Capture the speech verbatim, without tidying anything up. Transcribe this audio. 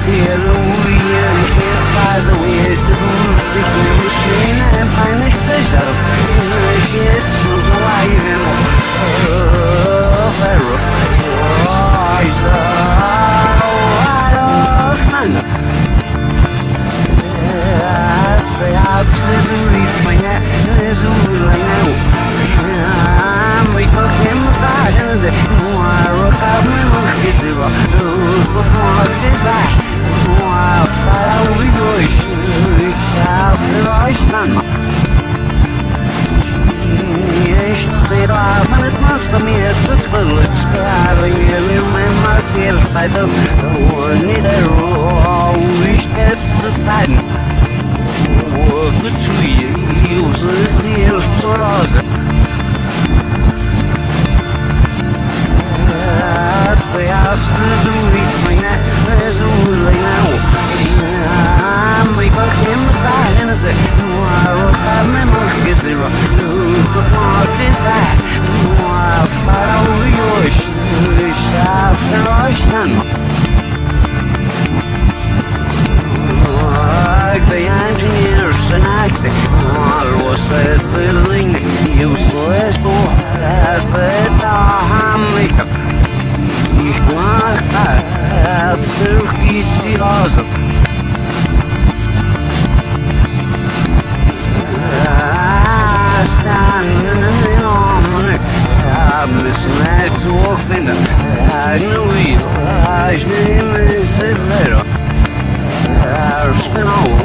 Here we are, here by the way, the machine and panic says that it's so alive and oh, very eyes are fun. I say I've seen everything is right now. We took him start and say, I rock out my look is zero. Before desire, I follow you, shall finish none. Ești spirat, mă măstă mie să-ți călăci care el mai masiel stai de unii de rău, ești să stai. O gățuie, eu să-ți el țoroază. Să-i afsă zuri făine, zuri nou. Măi păchem stai în zi, nu arăta mai mult că zero. The engineers and acting all was a building useless to have it on me. Ich war at Surfisi Awesome. Snags walking, I know you, I know it's zero. I know